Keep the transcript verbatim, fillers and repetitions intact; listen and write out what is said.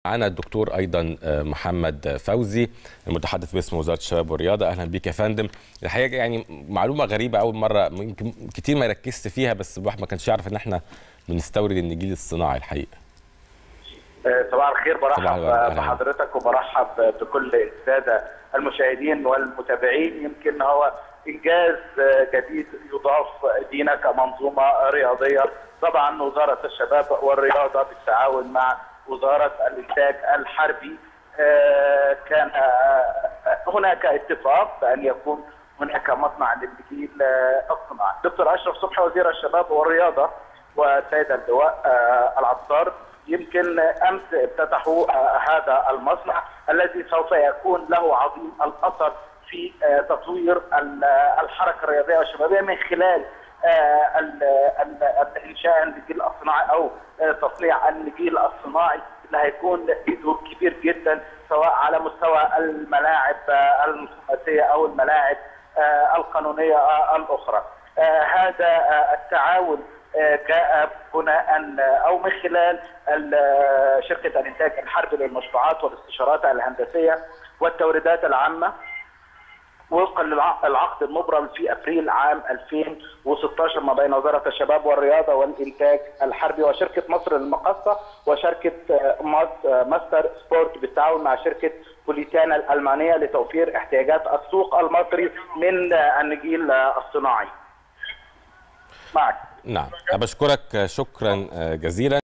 معنا الدكتور ايضا محمد فوزي المتحدث باسم وزاره الشباب والرياضه. اهلا بيك يا فندم. الحقيقه يعني معلومه غريبه اول مره يمكن كتير ما ركزت فيها، بس الواحد ما كانش يعرف ان احنا بنستورد النجيل الصناعي الحقيقه. صباح الخير، برحب بحضرتك وبرحب بكل الساده المشاهدين والمتابعين. يمكن هو انجاز جديد يضاف لينا كمنظومه رياضيه. طبعا وزاره الشباب والرياضه بالتعاون مع وزاره الانتاج الحربي كان هناك اتفاق بان يكون هناك مصنع للنجيل الصناعي. دكتور اشرف صبحي وزير الشباب والرياضه والسيد اللواء العطار يمكن امس افتتحوا هذا المصنع الذي سوف يكون له عظيم الاثر في تطوير الحركه الرياضيه والشبابيه من خلال انشاء النجيل الصناعي او تصنيع النجيل الصناعي اللي هيكون له دور كبير جدا سواء على مستوى الملاعب الخماسيه او الملاعب القانونيه الاخرى. هذا التعاون جاء بناء او من خلال شركه الانتاج الحربي للمشروعات والاستشارات الهندسيه والتوريدات العامه وفقا للعقد المبرم في ابريل عام ألفين وستة عشر ما بين وزاره الشباب والرياضه والانتاج الحربي وشركه مصر للمقاصه وشركه ماستر سبورت بالتعاون مع شركه بوليتانا الالمانيه لتوفير احتياجات السوق المصري من النجيل الصناعي. معك. نعم، بشكرك شكرا جزيلا.